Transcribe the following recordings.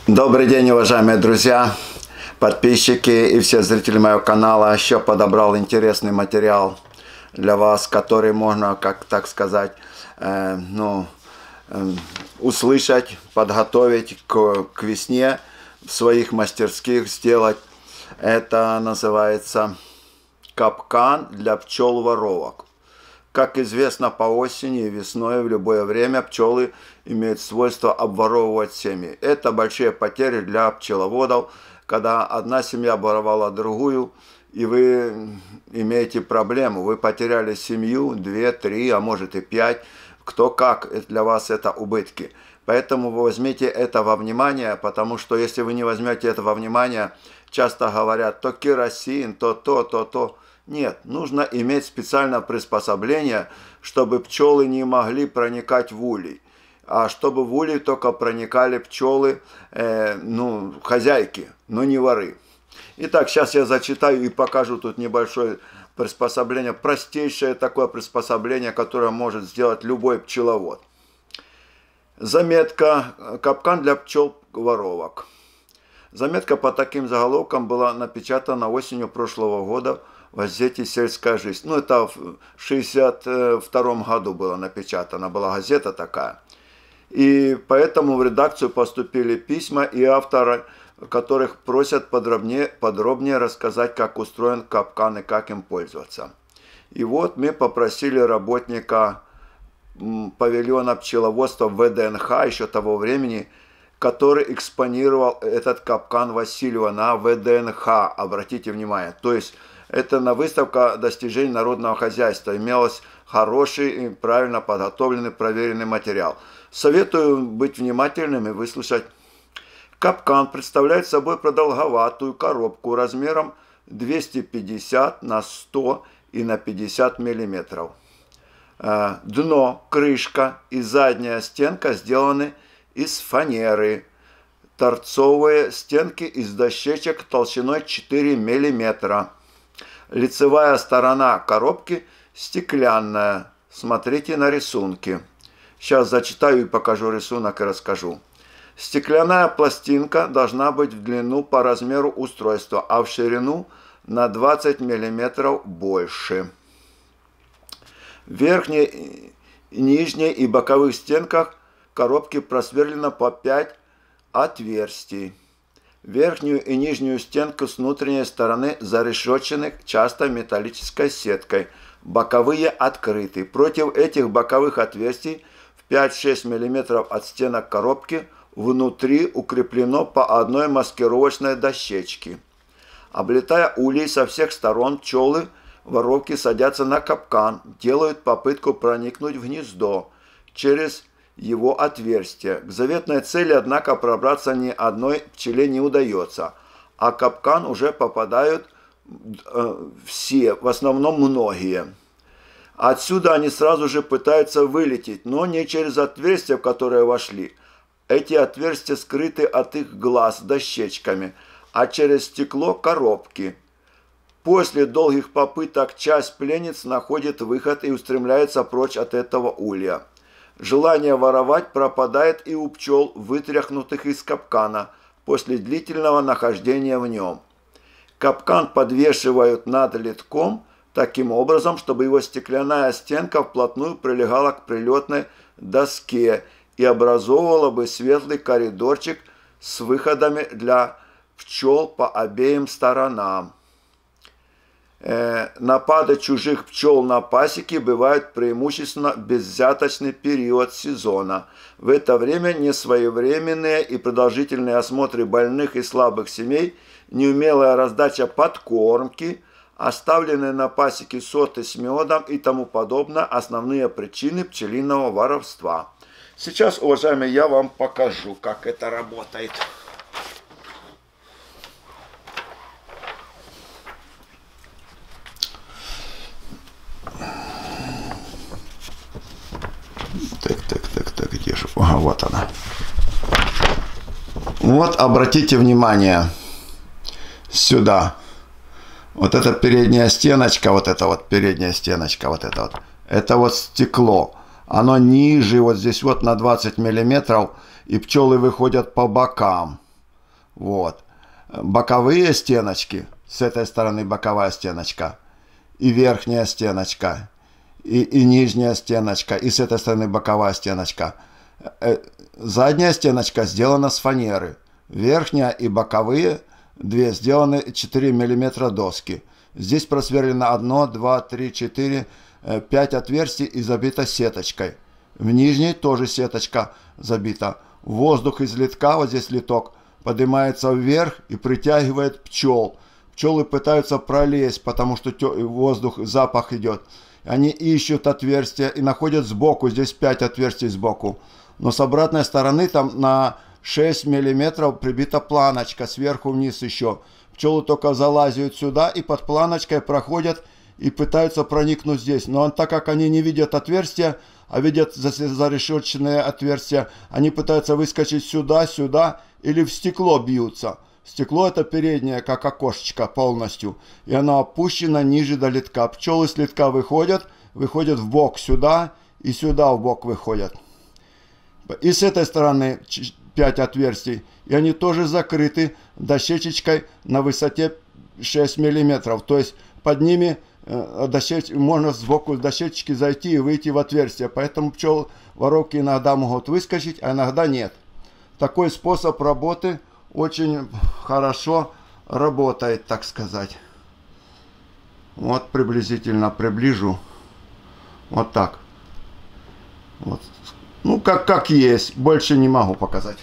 Добрый день, уважаемые друзья, подписчики и все зрители моего канала. Еще подобрал интересный материал для вас, который можно, как так сказать, услышать, подготовить к весне в своих мастерских сделать. Это называется капкан для пчел-воровок. Как известно, по осени и весной в любое время пчелы имеют свойство обворовывать семьи. Это большие потери для пчеловодов, когда одна семья обворовала другую, и вы имеете проблему. Вы потеряли семью, 2, 3, а может и 5. Кто как, для вас это убытки. Поэтому вы возьмите это во внимание, потому что если вы не возьмете это во внимание, часто говорят, то керосин, то. Нет, нужно иметь специальное приспособление, чтобы пчелы не могли проникать в улей. А чтобы в улей только проникали пчелы, хозяйки, но не воры. Итак, сейчас я зачитаю и покажу тут небольшое приспособление. Простейшее такое приспособление, которое может сделать любой пчеловод. Заметка «Капкан для пчел-воровок». Заметка по таким заголовкам была напечатана осенью прошлого года в газете «Сельская жизнь». Это в 1962 году было напечатано, была газета такая. И поэтому в редакцию поступили письма и авторы, которых просят подробнее рассказать, как устроен капкан и как им пользоваться. И вот мы попросили работника павильона пчеловодства ВДНХ еще того времени, который экспонировал этот капкан Васильева на ВДНХ, обратите внимание. То есть это на выставка достижений народного хозяйства. Имелось хороший и правильно подготовленный, проверенный материал. Советую быть внимательным и выслушать. Капкан представляет собой продолговатую коробку размером 250 на 100 и на 50 миллиметров. Дно, крышка и задняя стенка сделаны из фанеры. Торцовые стенки из дощечек толщиной 4 мм. Лицевая сторона коробки стеклянная. Смотрите на рисунки. Сейчас зачитаю и покажу рисунок и расскажу. Стеклянная пластинка должна быть в длину по размеру устройства, а в ширину на 20 мм больше. В верхней, нижней и боковых стенках коробки просверлено по 5 отверстий. Верхнюю и нижнюю стенку с внутренней стороны зарешетчены часто металлической сеткой. Боковые открыты. Против этих боковых отверстий в 5-6 мм от стенок коробки внутри укреплено по одной маскировочной дощечке. Облетая улей со всех сторон, пчелы-воровки садятся на капкан, делают попытку проникнуть в гнездо через его отверстие. К заветной цели, однако, пробраться ни одной пчеле не удается, а капкан уже попадают все, в основном многие. Отсюда они сразу же пытаются вылететь, но не через отверстия, в которые вошли. Эти отверстия скрыты от их глаз дощечками, а через стекло коробки. После долгих попыток часть пленниц находит выход и устремляется прочь от этого улья. Желание воровать пропадает и у пчел, вытряхнутых из капкана, после длительного нахождения в нем. Капкан подвешивают над литком таким образом, чтобы его стеклянная стенка вплотную прилегала к прилетной доске и образовывала бы светлый коридорчик с выходами для пчел по обеим сторонам. Напады чужих пчел на пасеки бывают преимущественно в безвзяточный период сезона. В это время несвоевременные и продолжительные осмотры больных и слабых семей, неумелая раздача подкормки, оставленные на пасеке соты с медом и тому подобное – основные причины пчелиного воровства. Сейчас, уважаемые, я вам покажу, как это работает. Так, где же? Ага, вот она. Вот, обратите внимание сюда. Вот эта передняя стеночка, вот эта вот передняя стеночка, вот это вот. Это вот стекло. Оно ниже, вот здесь вот на 20 миллиметров, и пчелы выходят по бокам. Вот. Боковые стеночки, с этой стороны боковая стеночка, и верхняя стеночка, и нижняя стеночка, и с этой стороны боковая стеночка. Задняя стеночка сделана с фанеры. Верхняя и боковые две сделаны 4 мм доски. Здесь просверлено 1, 2, 3, 4, 5 отверстий и забито сеточкой. В нижней тоже сеточка забита. Воздух из литка, вот здесь литок, поднимается вверх и притягивает пчел. Пчелы пытаются пролезть, потому что воздух, запах идет. Они ищут отверстия и находят сбоку, здесь 5 отверстий сбоку. Но с обратной стороны там на 6 мм прибита планочка, сверху вниз еще. Пчелы только залазят сюда и под планочкой проходят и пытаются проникнуть здесь. Но так как они не видят отверстия, а видят зарешетченные отверстия, они пытаются выскочить сюда, сюда или в стекло бьются. Стекло это переднее, как окошечко полностью, и оно опущено ниже до литка. Пчелы с литка выходят в бок сюда и сюда в бок выходят. И с этой стороны 5 отверстий, и они тоже закрыты дощечкой на высоте 6 мм. То есть под ними можно сбоку дощечки зайти и выйти в отверстие. Поэтому пчел воровки иногда могут выскочить, а иногда нет. Такой способ работы очень хорошо работает, так сказать. Вот приблизительно приближу. Вот так. Вот. Ну, как есть. Больше не могу показать.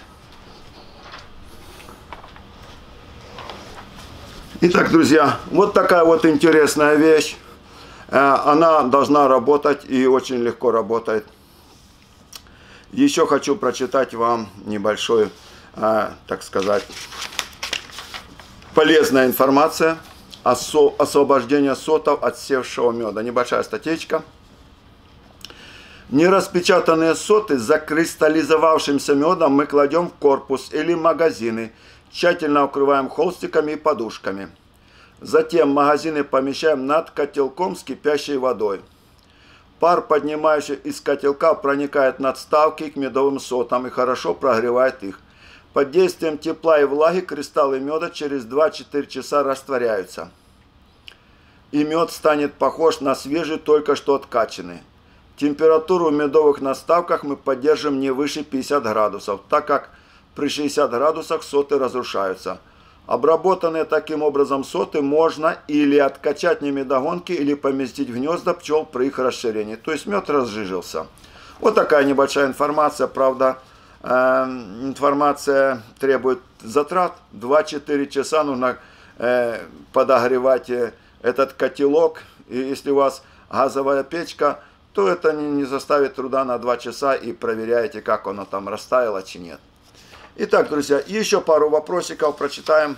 Итак, друзья, вот такая вот интересная вещь. Она должна работать и очень легко работает. Еще хочу прочитать вам небольшую, так сказать, полезная информация о освобождении сотов от севшего меда. Небольшая статейка. Нераспечатанные соты с закристаллизовавшимся медом мы кладем в корпус или магазины, тщательно укрываем холстиками и подушками. Затем магазины помещаем над котелком с кипящей водой. Пар, поднимающий из котелка, проникает над ставки к медовым сотам и хорошо прогревает их. Под действием тепла и влаги кристаллы меда через 2-4 часа растворяются. И мед станет похож на свежий, только что откачанный. Температуру в медовых наставках мы поддержим не выше 50 градусов, так как при 60 градусах соты разрушаются. Обработанные таким образом соты можно или откачать немедогонки, или поместить в гнезда пчел при их расширении. То есть мед разжижился. Вот такая небольшая информация. Правда, информация требует затрат. 2-4 часа нужно подогревать этот котелок. И если у вас газовая печка, то это не заставит труда на 2 часа и проверяете, как оно там растаяло, или нет. Итак, друзья, еще пару вопросиков прочитаем.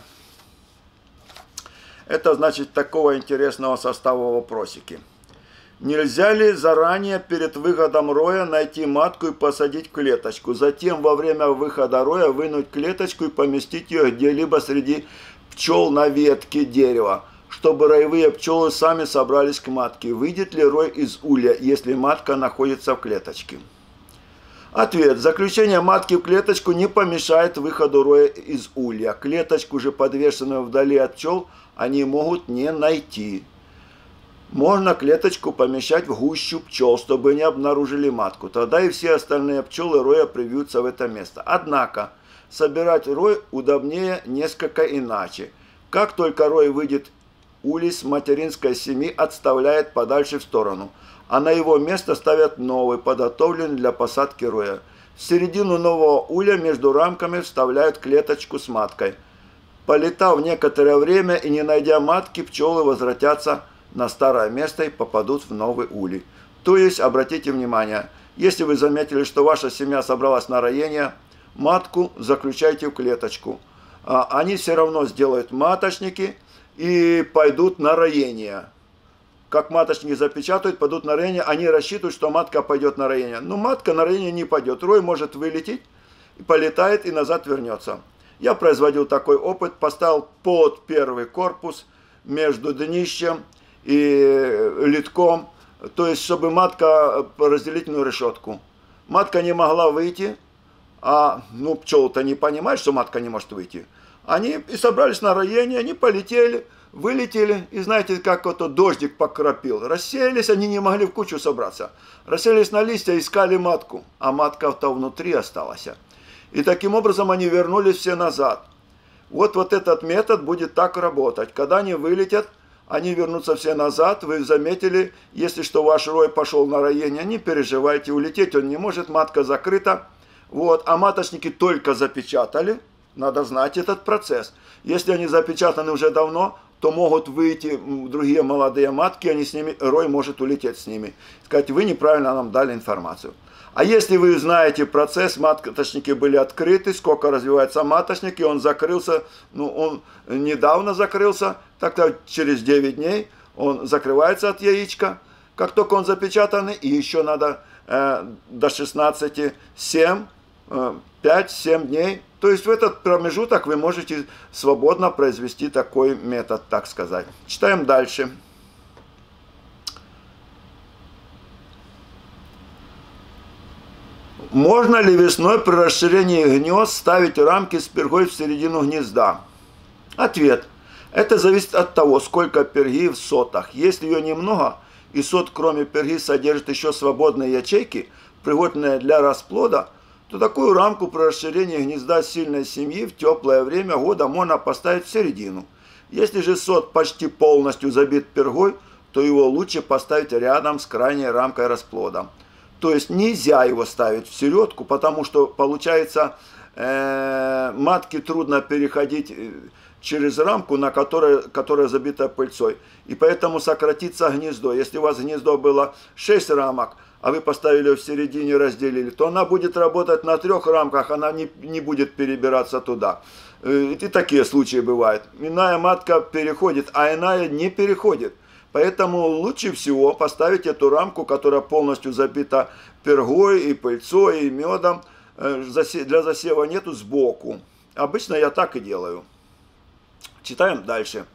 Это значит такого интересного состава вопросики. Нельзя ли заранее перед выходом роя найти матку и посадить в клеточку? Затем во время выхода роя вынуть клеточку и поместить ее где-либо среди пчел на ветке дерева, чтобы роевые пчелы сами собрались к матке. Выйдет ли рой из улья, если матка находится в клеточке? Ответ. Заключение матки в клеточку не помешает выходу роя из улья. Клеточку же, подвешенную вдали от пчел, они могут не найти. Можно клеточку помещать в гущу пчел, чтобы не обнаружили матку. Тогда и все остальные пчелы роя привьются в это место. Однако, собирать рой удобнее несколько иначе. Как только рой выйдет, улей с материнской семьи отставляет подальше в сторону, а на его место ставят новый, подготовленный для посадки роя. В середину нового улья между рамками вставляют клеточку с маткой. Полетав некоторое время и не найдя матки, пчелы возвратятся на старое место и попадут в новый улей. То есть, обратите внимание, если вы заметили, что ваша семья собралась на роение, матку заключайте в клеточку. Они все равно сделают маточники и пойдут на роение. Как маточники запечатают, пойдут на роение, они рассчитывают, что матка пойдет на роение. Но матка на роение не пойдет. Рой может вылететь, полетает и назад вернется. Я производил такой опыт, поставил под первый корпус между днищем и литком, то есть чтобы матка по разделительную решетку. Матка не могла выйти, ну, пчелы-то не понимают, что матка не может выйти. Они и собрались на роение, они полетели, вылетели, и знаете, как вот дождик покропил. Рассеялись, они не могли в кучу собраться. Расселись на листья, искали матку, а матка-то внутри осталась. И таким образом они вернулись все назад. Вот этот метод будет так работать. Когда они вылетят, они вернутся все назад. Вы заметили, если что ваш рой пошел на роение, не переживайте, улететь он не может, матка закрыта. Вот, а маточники только запечатали. Надо знать этот процесс. Если они запечатаны уже давно, то могут выйти другие молодые матки, они с ними, рой может улететь с ними. Сказать, вы неправильно нам дали информацию. А если вы знаете процесс, маточники были открыты, сколько развивается маточник, и он закрылся, ну он недавно закрылся, так-то через 9 дней он закрывается от яичка. Как только он запечатанный, и еще надо до 16, 7, 5-7 дней. То есть в этот промежуток вы можете свободно произвести такой метод, так сказать. Читаем дальше. Можно ли весной при расширении гнезд ставить рамки с пергой в середину гнезда? Ответ. Это зависит от того, сколько перги в сотах. Если ее немного, и сот кроме перги содержит еще свободные ячейки, пригодные для расплода, то такую рамку при расширении гнезда сильной семьи в теплое время года можно поставить в середину. Если же сот почти полностью забит пергой, то его лучше поставить рядом с крайней рамкой расплода. То есть нельзя его ставить в середку, потому что получается матке трудно переходить через рамку, которая забита пыльцой. И поэтому сократится гнездо. Если у вас гнездо было 6 рамок, а вы поставили ее в середине, разделили, то она будет работать на 3 рамках, она не будет перебираться туда. И такие случаи бывают. Иная матка переходит, а иная не переходит. Поэтому лучше всего поставить эту рамку, которая полностью забита пергой и пыльцой и медом. Для засева нету, сбоку. Обычно я так и делаю. Читаем дальше.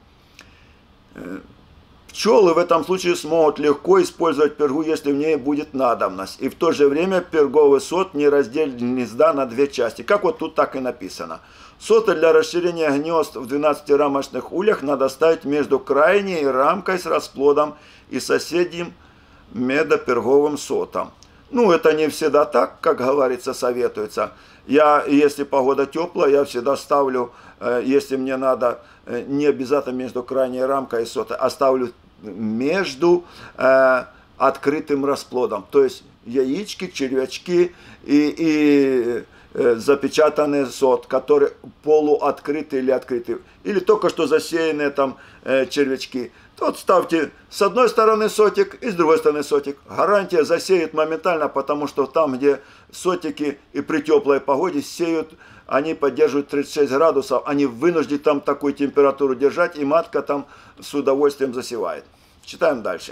Пчелы в этом случае смогут легко использовать пергу, если в ней будет надобность. И в то же время перговый сот не разделит гнезда на 2 части. Как вот тут так и написано. Соты для расширения гнезд в 12-рамочных ульях надо ставить между крайней рамкой с расплодом и соседним медоперговым сотом. Ну, это не всегда так, как говорится, советуется. Если погода теплая, я всегда ставлю, если мне надо, не обязательно между крайней рамкой и сотой, а ставлю между открытым расплодом. То есть яички, червячки и запечатанный сот, который полуоткрытый или открытый, или только что засеянные там червячки. Вот ставьте с одной стороны сотик и с другой стороны сотик. Гарантия засеет моментально, потому что там, где сотики и при теплой погоде сеют, они поддерживают 36 градусов, они вынуждены там такую температуру держать, и матка там с удовольствием засевает. Читаем дальше.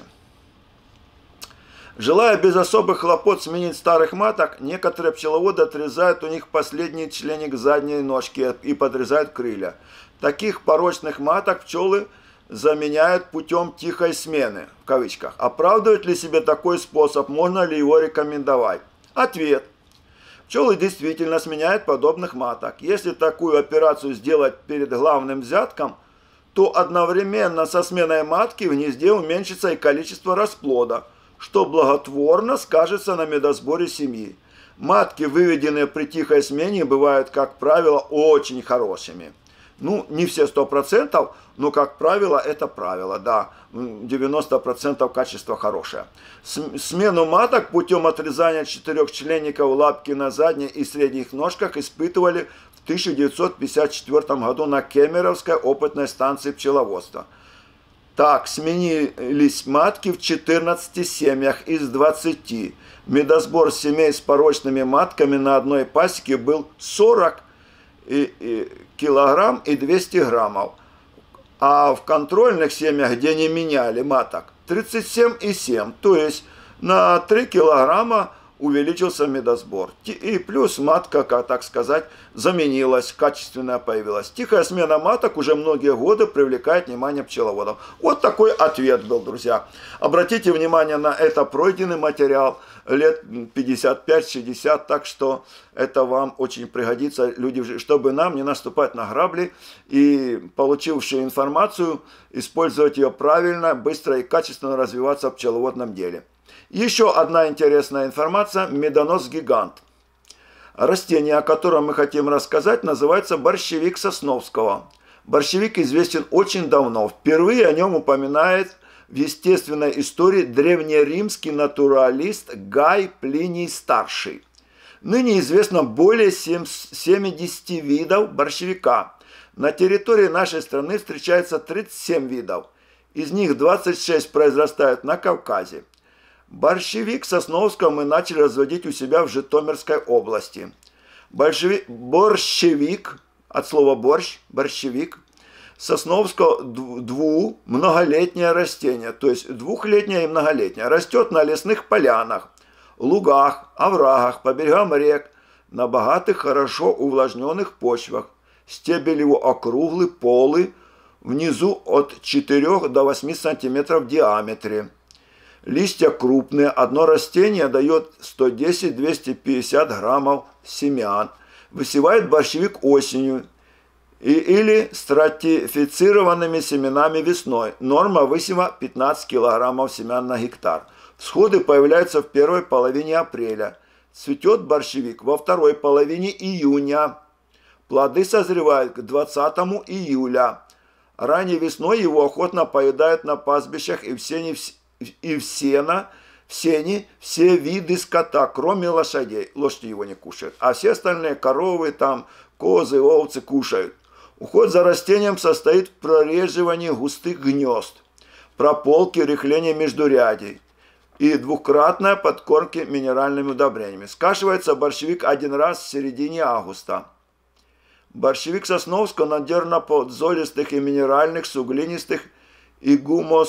Желая без особых хлопот сменить старых маток, некоторые пчеловоды отрезают у них последний членик задней ножки и подрезают крылья. Таких порочных маток пчелы заменяют путем тихой смены, в кавычках. Оправдывает ли себе такой способ, можно ли его рекомендовать? Ответ. Пчелы действительно сменяют подобных маток. Если такую операцию сделать перед главным взятком, то одновременно со сменой матки в гнезде уменьшится и количество расплода, что благотворно скажется на медосборе семьи. Матки, выведенные при тихой смене, бывают, как правило, очень хорошими. Ну, не все 100%, но, как правило, это правило, да, 90% качество хорошее. Смену маток путем отрезания 4 членников лапки на задних и средних ножках испытывали в 1954 году на Кемеровской опытной станции пчеловодства. Так, сменились матки в 14 семьях из 20. Медосбор семей с порочными матками на одной пасеке был 40 килограмм и 200 граммов. А в контрольных семьях, где не меняли маток, 37,7. То есть на 3 килограмма увеличился медосбор. И плюс матка, как так сказать, заменилась, качественная появилась. Тихая смена маток уже многие годы привлекает внимание пчеловодов. Вот такой ответ был, друзья. Обратите внимание на это, пройденный материал, лет 55-60, так что это вам очень пригодится, люди, чтобы нам не наступать на грабли и, получившие информацию, использовать ее правильно, быстро и качественно развиваться в пчеловодном деле. Еще одна интересная информация – медонос-гигант. Растение, о котором мы хотим рассказать, называется борщевик Сосновского. Борщевик известен очень давно. Впервые о нем упоминает в естественной истории древнеримский натуралист Гай Плиний Старший. Ныне известно более 70 видов борщевика. На территории нашей страны встречается 37 видов. Из них 26 произрастают на Кавказе. Борщевик Сосновского мы начали разводить у себя в Житомирской области. Борщевик, от слова борщ, борщевик, Сосновского многолетнее растение, то есть двухлетнее и многолетнее. Растет на лесных полянах, лугах, оврагах, по берегам рек, на богатых, хорошо увлажненных почвах. Стебель его округлый, полый, внизу от 4 до 8 см в диаметре. Листья крупные, одно растение дает 110-250 граммов семян. Высевает борщевик осенью или стратифицированными семенами весной. Норма высева 15 килограммов семян на гектар. Всходы появляются в первой половине апреля. Цветет борщевик во второй половине июня. Плоды созревают к 20 июля. Ранней весной его охотно поедают на пастбищах и в сене все виды скота, кроме лошадей. Лошади его не кушают. А все остальные коровы, там, козы, овцы кушают. Уход за растением состоит в прореживании густых гнезд, прополке, рыхлении междурядий и двукратной подкормке минеральными удобрениями. Скашивается борщевик один раз в середине августа. Борщевик Сосновского надежно на подзолистых и минеральных, суглинистых и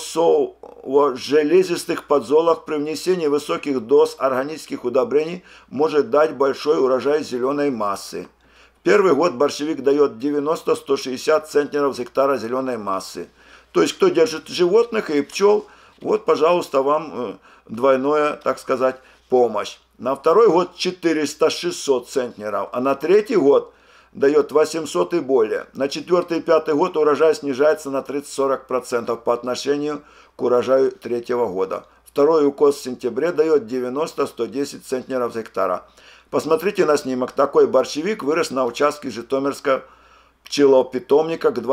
гумосово-железистых подзолах при внесении высоких доз органических удобрений может дать большой урожай зеленой массы. В первый год борщевик дает 90-160 центнеров с гектара зеленой массы. То есть, кто держит животных и пчел, вот, пожалуйста, вам двойное, так сказать, помощь. На второй год 400-600 центнеров, а на третий год дает 800 и более. На четвертый и пятый год урожай снижается на 30-40% по отношению к урожаю третьего года. Второй укос в сентябре дает 90-110 центнеров с гектара. Посмотрите на снимок. Такой борщевик вырос на участке Житомирского пчелопитомника к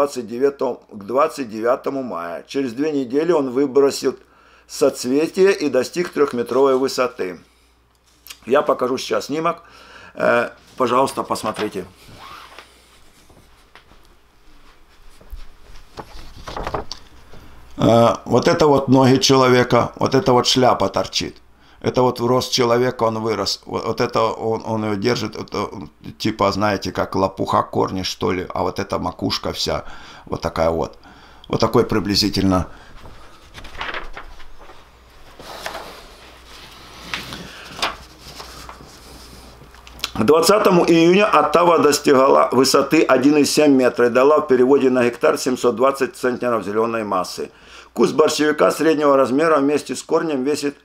29 мая. Через 2 недели он выбросил соцветие и достиг 3-метровой высоты. Я покажу сейчас снимок. Пожалуйста, посмотрите. Вот это вот ноги человека, вот это вот шляпа торчит. Это вот в рост человека он вырос. Вот это он ее держит, это, типа, знаете, как лопуха корни, что ли. А вот эта макушка вся вот такая вот. Вот такой приблизительно. К 20 июня оттава достигала высоты 1,7 метра и дала в переводе на гектар 720 центнеров зеленой массы. Куст борщевика среднего размера вместе с корнем весит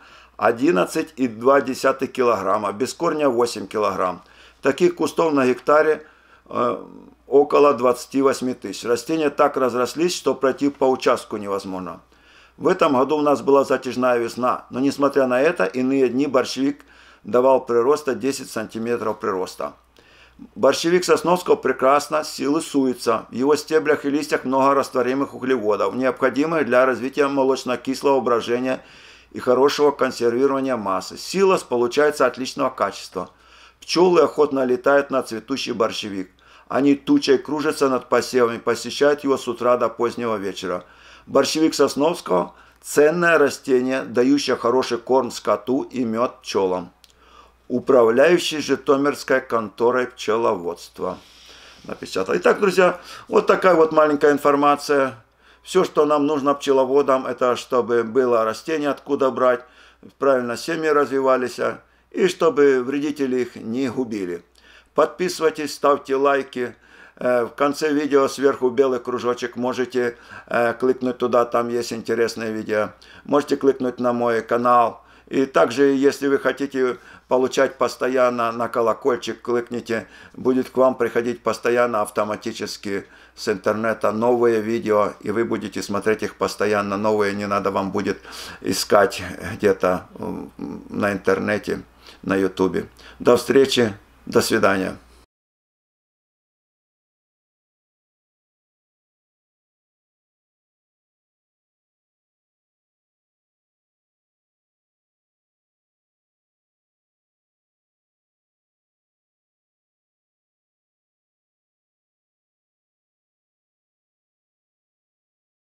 11,2 килограмма, без корня 8 килограмм. Таких кустов на гектаре около 28 тысяч. Растения так разрослись, что пройти по участку невозможно. В этом году у нас была затяжная весна, но несмотря на это, иные дни борщевик давал прироста 10 сантиметров прироста. Борщевик Сосновского прекрасно силосуется. В его стеблях и листьях много растворимых углеводов, необходимых для развития молочно-кислого брожения и хорошего консервирования массы. Силос получается отличного качества. Пчелы охотно летают на цветущий борщевик. Они тучей кружатся над посевами, посещают его с утра до позднего вечера. Борщевик Сосновского – ценное растение, дающее хороший корм скоту и мед пчелам. Управляющий Житомирской конторой пчеловодства. Напечатал. Итак, друзья, вот такая вот маленькая информация. Все, что нам нужно пчеловодам, это чтобы было растение откуда брать, правильно семьи развивались, и чтобы вредители их не губили. Подписывайтесь, ставьте лайки. В конце видео сверху белый кружочек, можете кликнуть туда, там есть интересные видео. Можете кликнуть на мой канал. И также, если вы хотите получать постоянно на колокольчик, кликните, будет к вам приходить постоянно автоматически с интернета новые видео, и вы будете смотреть их постоянно новые, не надо вам будет искать где-то на интернете, на ютубе. До встречи, до свидания.